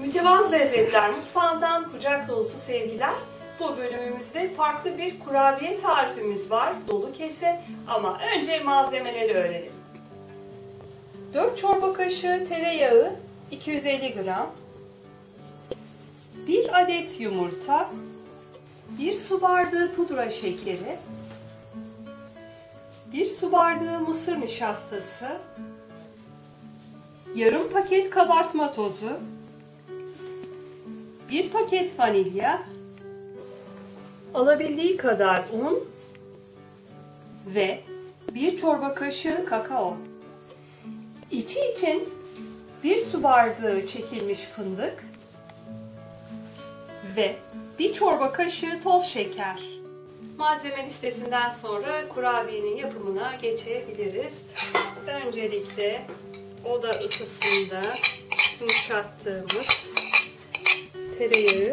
Mütevazı Lezzetler Mutfağı'ndan kucak dolusu sevgiler. Bu bölümümüzde farklı bir kurabiye tarifimiz var. Dolu kese ama önce malzemeleri öğrenelim. 4 çorba kaşığı tereyağı, 250 gram. 1 adet yumurta. 1 su bardağı pudra şekeri. 1 su bardağı mısır nişastası. Yarım paket kabartma tozu. 1 paket vanilya, alabildiği kadar un ve 1 çorba kaşığı kakao. İçi için 1 su bardağı çekilmiş fındık ve 1 çorba kaşığı toz şeker. Malzeme listesinden sonra kurabiyenin yapımına geçebiliriz. Öncelikle oda ısısında yumuşattığımız tereyağı,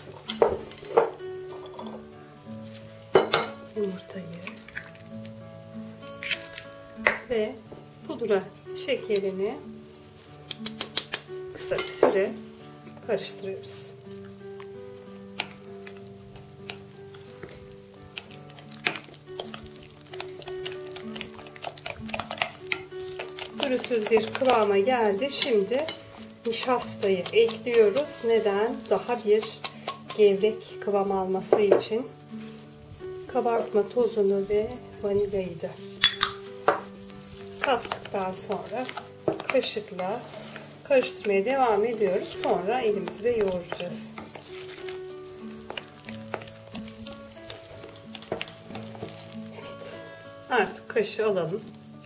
yumurtayı ve pudra şekerini kısa bir süre karıştırıyoruz. Pürüzsüz bir kıvama geldi. Şimdi nişastayı ekliyoruz. Neden? Daha bir gevrek kıvam alması için. Kabartma tozunu ve vanilyayı da kattıktan sonra kaşıkla karıştırmaya devam ediyoruz. Sonra elimizle yoğuracağız. Evet. Artık kaşığı alalım.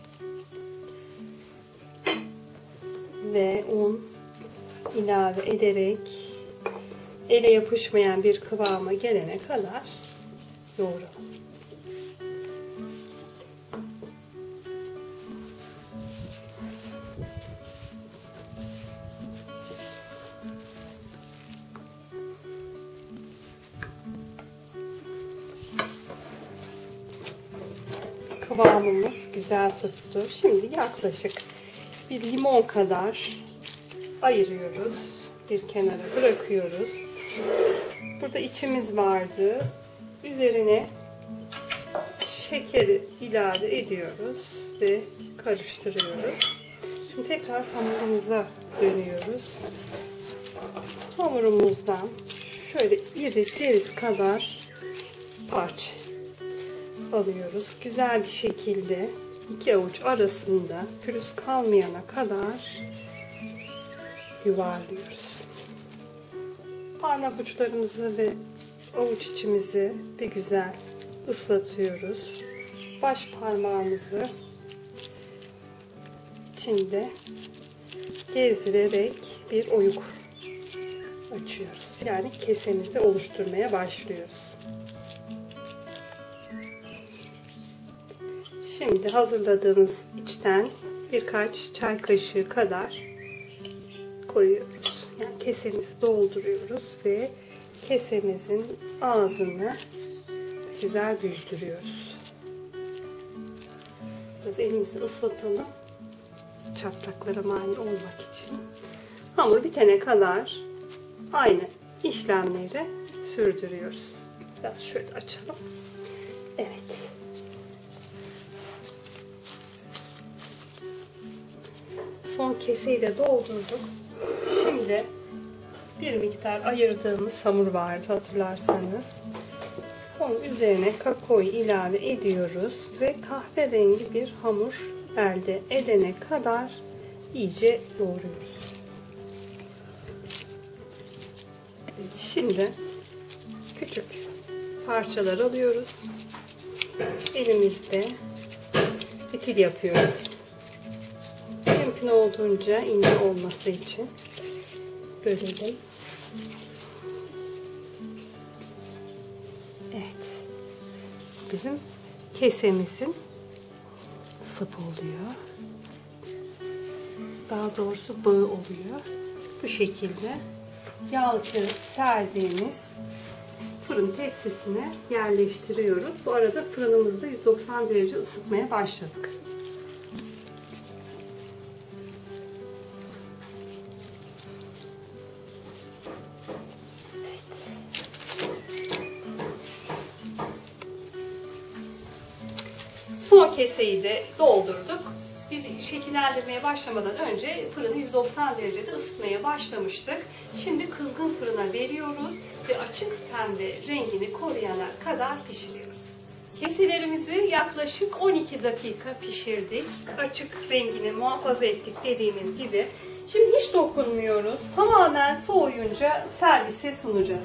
Ve un ilave ederek ele yapışmayan bir kıvama gelene kadar yoğuralım. Kıvamımız güzel tuttu. Şimdi yaklaşık bir limon kadar ayırıyoruz. Bir kenara bırakıyoruz. Burada içimiz vardı. Üzerine şekeri ilave ediyoruz ve karıştırıyoruz. Şimdi tekrar hamurumuza dönüyoruz. Hamurumuzdan şöyle iri ceviz kadar parça alıyoruz. Güzel bir şekilde 2 avuç arasında pürüz kalmayana kadar yuvarlıyoruz. Parmak uçlarımızı ve avuç içimizi bir güzel ıslatıyoruz. Baş parmağımızı içinde gezdirerek bir oyuk açıyoruz. Yani kesemizi oluşturmaya başlıyoruz. Şimdi hazırladığımız içten birkaç çay kaşığı kadar koyuyoruz. Yani kesemizi dolduruyoruz ve kesemizin ağzını güzel düzdürüyoruz. Biraz elimizi ıslatalım. Çatlaklara mani olmak için. Hamur bitene kadar aynı işlemleri sürdürüyoruz. Biraz şöyle açalım. Evet. Son keseyi de doldurduk. Şimdi bir miktar ayırdığımız hamur vardı hatırlarsanız. Onun üzerine kakaoyu ilave ediyoruz ve kahverengi bir hamur elde edene kadar iyice yoğuruyoruz. Evet, şimdi küçük parçalar alıyoruz. Elimizde fitil yapıyoruz. Mümkün olduğunca ince olması için bölelim. Evet. Bizim kesemizin sapı oluyor. Daha doğrusu bağı oluyor. Bu şekilde yağlı kağıt serdiğimiz fırın tepsisine yerleştiriyoruz. Bu arada fırınımızda 190 derece ısıtmaya başladık. keseyi de doldurduk. Biz şekillendirmeye başlamadan önce fırını 190 derecede ısıtmaya başlamıştık. Şimdi kızgın fırına veriyoruz ve açık pembe rengini koruyana kadar pişiriyoruz. Keselerimizi yaklaşık 12 dakika pişirdik. Açık rengini muhafaza ettik dediğimiz gibi. Şimdi hiç dokunmuyoruz. Tamamen soğuyunca servise sunacağız.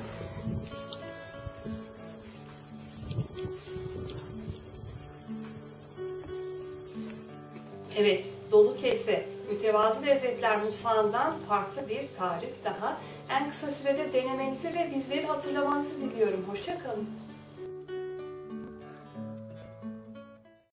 Evet, dolu kese, mütevazı lezzetler mutfağından farklı bir tarif daha. En kısa sürede denemenizi ve bizleri hatırlamanızı diliyorum. Hoşça kalın.